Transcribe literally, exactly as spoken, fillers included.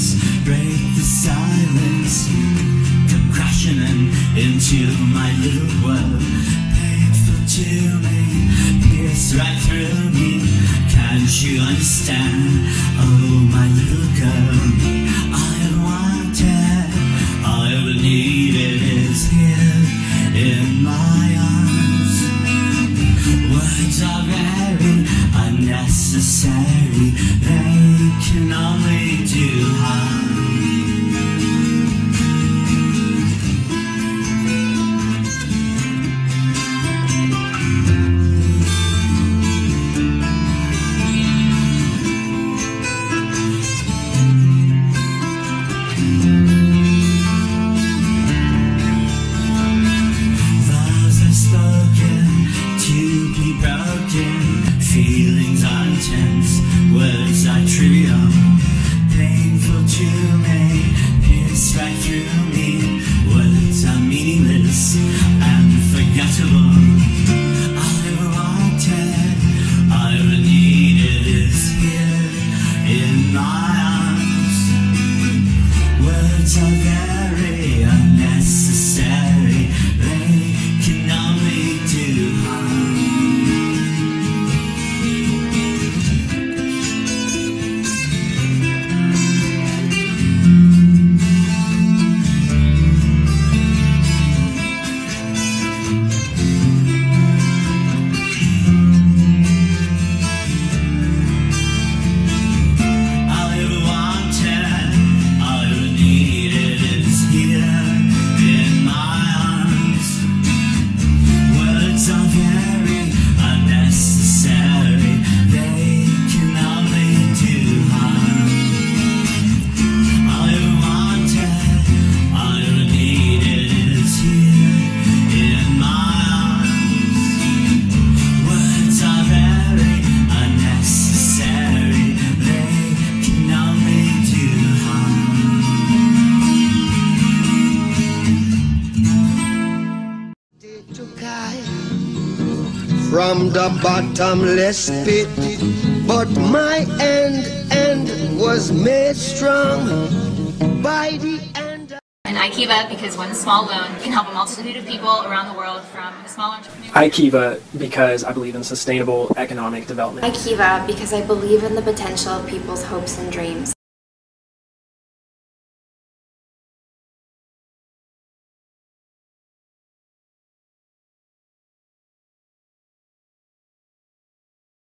meaningless. Break the silence, come crashing in into my little world. Painful to me, pierce right through me. Can't you understand? Oh, my little girl, I have wanted, all I ever needed is here in my arms. Words are very unnecessary, they can only do harm. Feelings are intense, words are trivial, painful to me, pierce right through me. Words are meaningless and forgettable. All I ever wanted, all I ever needed is here in my arms. Words are very unnecessary, they can only do harm. From the bottomless pit, but my end end was made strong by the end. And iKiva, because one small loan can help a multitude of people around the world, from a small entrepreneur. iKiva, because I believe in sustainable economic development. iKiva, because I believe in the potential of people's hopes and dreams.